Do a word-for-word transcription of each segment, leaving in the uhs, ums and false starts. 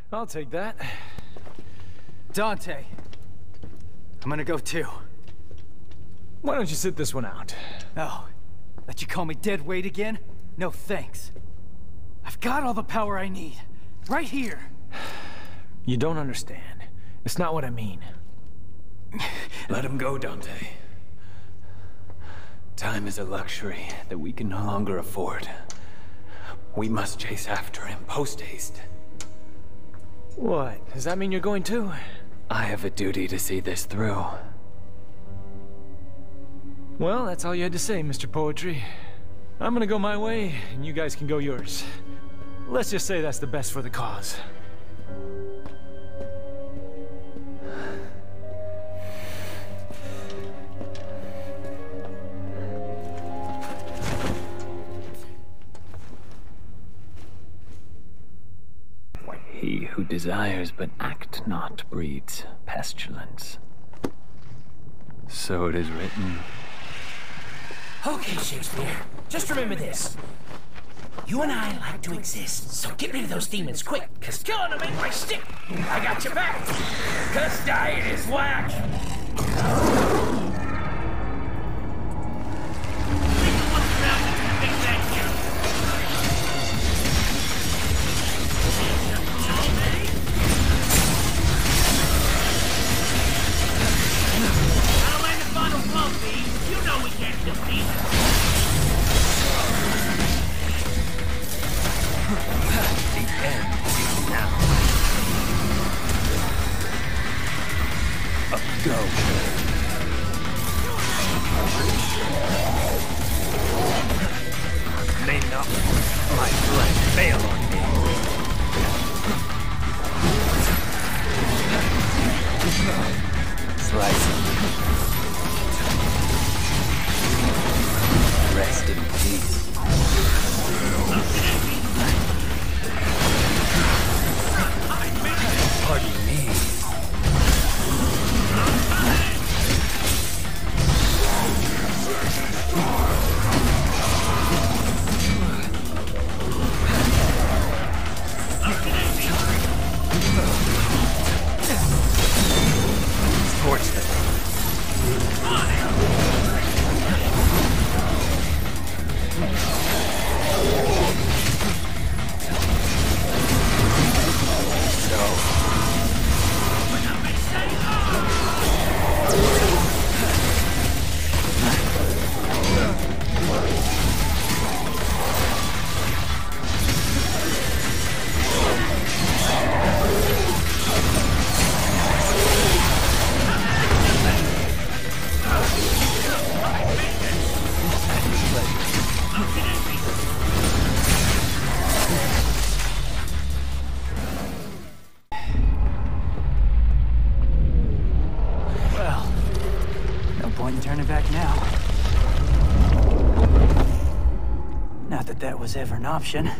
I'll take that. Dante, I'm gonna go too. Why don't you sit this one out? Oh, let you call me dead weight again? No thanks. I've got all the power I need, right here. You don't understand. It's not what I mean. Let him go, Dante. Time is a luxury that we can no longer afford. We must chase after him post-haste. What? Does that mean you're going too? I have a duty to see this through. Well, that's all you had to say, Mister Poetry. I'm gonna go my way, and you guys can go yours. Let's just say that's the best for the cause. He who desires but act not breeds pestilence. So it is written. Okay, Shakespeare. Just remember this. You and I like to exist, so get rid of those demons quick, cause killing them ain't my stick. I got your back. Cause diet is whack. Was ever an option.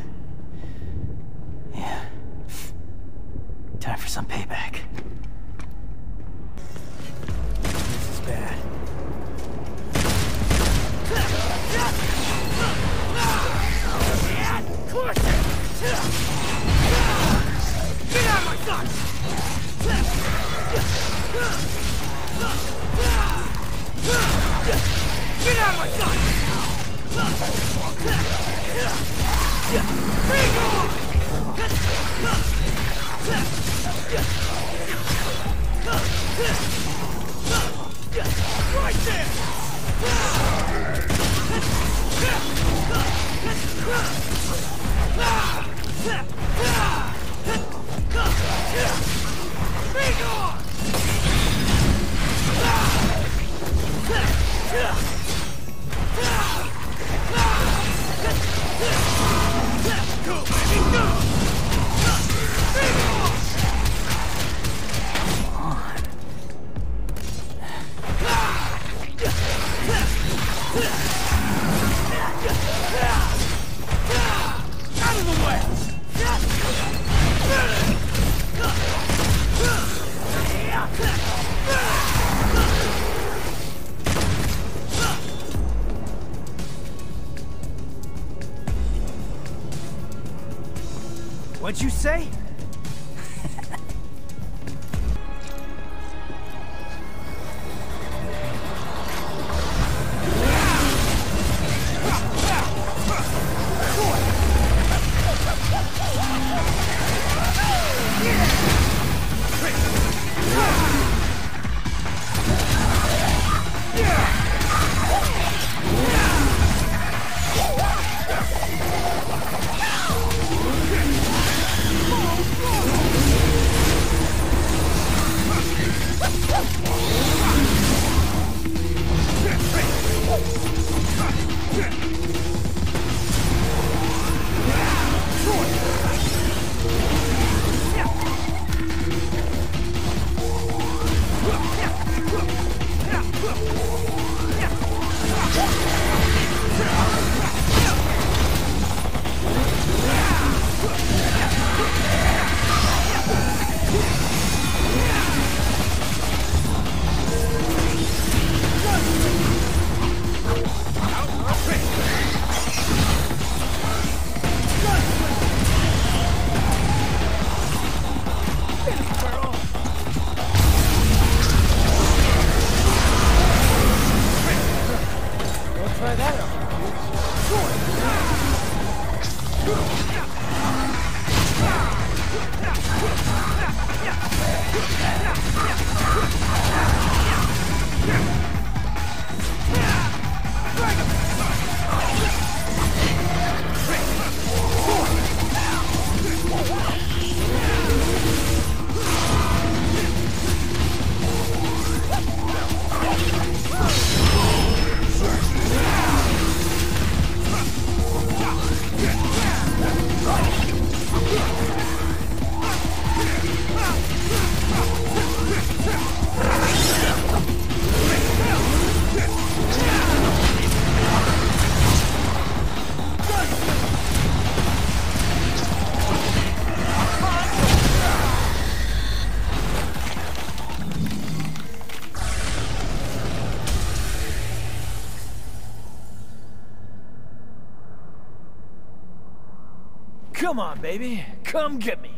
Yeah. Time for some payback. This is bad. Get out of my sight! Get out of my sight! Right there! Go, baby, go! What'd you say? Come on, baby. Come get me.